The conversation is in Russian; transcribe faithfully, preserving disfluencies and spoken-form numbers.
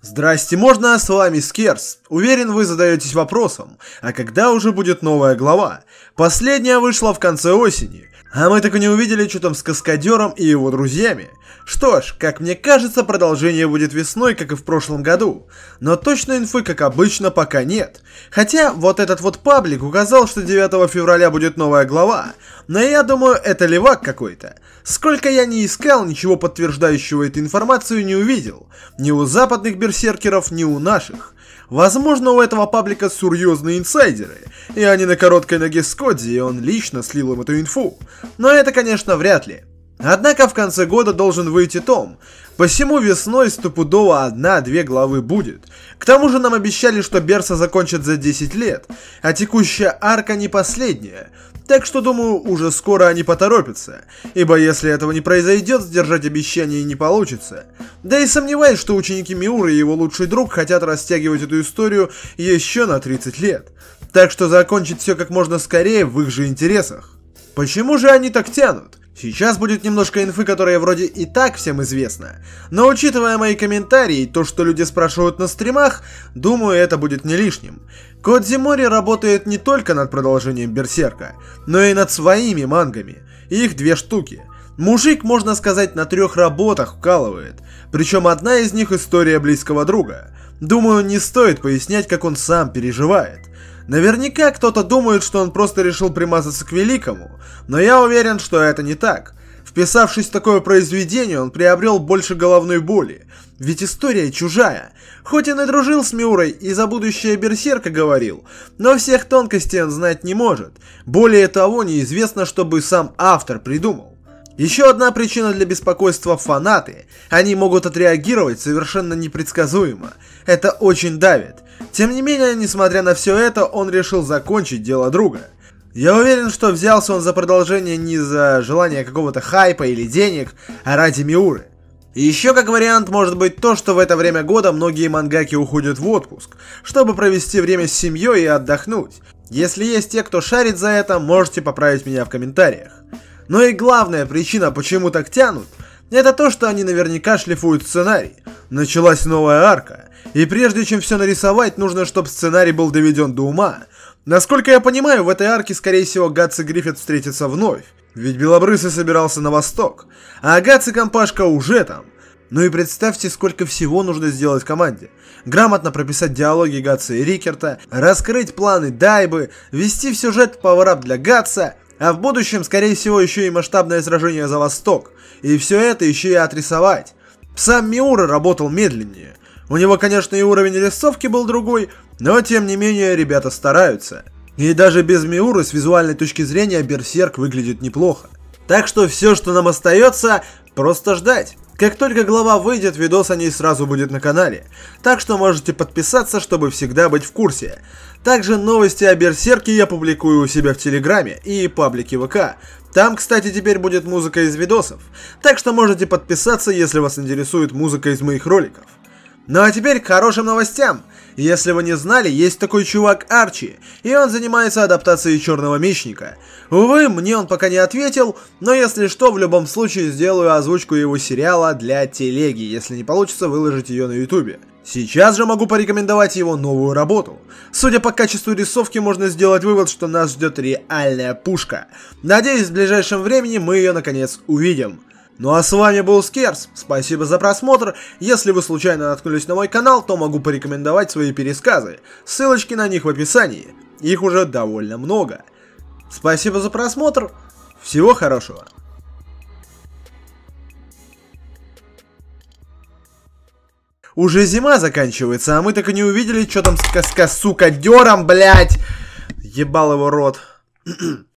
Здрасте, можно? С вами Скерс. Уверен, вы задаетесь вопросом, а когда уже будет новая глава? Последняя вышла в конце осени, а мы так и не увидели, что там с Каскадером и его друзьями. Что ж, как мне кажется, продолжение будет весной, как и в прошлом году. Но точной инфы, как обычно, пока нет. Хотя, вот этот вот паблик указал, что девятого февраля будет новая глава. Но я думаю, это левак какой-то. Сколько я не искал, ничего подтверждающего эту информацию не увидел. Ни у западных берсеркеров, ни у наших. Возможно, у этого паблика серьезные инсайдеры, и они на короткой ноге с Кодзи, и он лично слил им эту инфу. Но это, конечно, вряд ли. Однако в конце года должен выйти том, посему весной стопудово одна-две главы будет. К тому же нам обещали, что Берса закончат за десять лет, а текущая арка не последняя. Так что, думаю, уже скоро они поторопятся, ибо если этого не произойдет, сдержать обещание не получится. Да и сомневаюсь, что ученики Миуры и его лучший друг хотят растягивать эту историю еще на тридцать лет. Так что закончить все как можно скорее в их же интересах. Почему же они так тянут? Сейчас будет немножко инфы, которая вроде и так всем известна, но учитывая мои комментарии и то, что люди спрашивают на стримах, думаю, это будет не лишним. Кодзимори работает не только над продолжением Берсерка, но и над своими мангами, их две штуки. Мужик, можно сказать, на трех работах вкалывает, причем одна из них история близкого друга. Думаю, не стоит пояснять, как он сам переживает. Наверняка кто-то думает, что он просто решил примазаться к великому, но я уверен, что это не так. Вписавшись в такое произведение, он приобрел больше головной боли, ведь история чужая. Хоть он и дружил с Миурой и за будущее Берсерка говорил, но всех тонкостей он знать не может. Более того, неизвестно, что бы сам автор придумал. Еще одна причина для беспокойства — фанаты. Они могут отреагировать совершенно непредсказуемо. Это очень давит. Тем не менее, несмотря на все это, он решил закончить дело друга. Я уверен, что взялся он за продолжение не за желание какого-то хайпа или денег, а ради Миуры. И еще как вариант может быть то, что в это время года многие мангаки уходят в отпуск, чтобы провести время с семьей и отдохнуть. Если есть те, кто шарит за это, можете поправить меня в комментариях. Но и главная причина, почему так тянут, это то, что они наверняка шлифуют сценарий. Началась новая арка, и прежде чем все нарисовать, нужно, чтобы сценарий был доведен до ума. Насколько я понимаю, в этой арке, скорее всего, Гатс и Гриффит встретятся вновь, ведь Белобрысый собирался на восток, а Гатс и Компашка уже там. Ну и представьте, сколько всего нужно сделать в команде. Грамотно прописать диалоги Гатса и Рикерта, раскрыть планы Дайбы, ввести в сюжет пауэрап для Гатса, а в будущем, скорее всего, еще и масштабное сражение за Восток. И все это еще и отрисовать. Сам Миура работал медленнее. У него, конечно, и уровень рисовки был другой, но тем не менее ребята стараются. И даже без Миуры с визуальной точки зрения Берсерк выглядит неплохо. Так что все, что нам остается, просто ждать. Как только глава выйдет, видос о ней сразу будет на канале. Так что можете подписаться, чтобы всегда быть в курсе. Также новости о Берсерке я публикую у себя в Телеграме и паблике ВК. Там, кстати, теперь будет музыка из видосов. Так что можете подписаться, если вас интересует музыка из моих роликов. Ну а теперь к хорошим новостям. Если вы не знали, есть такой чувак Арчи, и он занимается адаптацией Черного Мечника. Увы, мне он пока не ответил, но если что, в любом случае сделаю озвучку его сериала для телеги, если не получится выложить ее на ютубе. Сейчас же могу порекомендовать его новую работу. Судя по качеству рисовки, можно сделать вывод, что нас ждет реальная пушка. Надеюсь, в ближайшем времени мы ее наконец увидим. Ну а с вами был Скерс, спасибо за просмотр. Если вы случайно наткнулись на мой канал, то могу порекомендовать свои пересказы. Ссылочки на них в описании. Их уже довольно много. Спасибо за просмотр. Всего хорошего. Уже зима заканчивается, а мы так и не увидели, что там с, с, с сука дером, блять. Ебал его рот.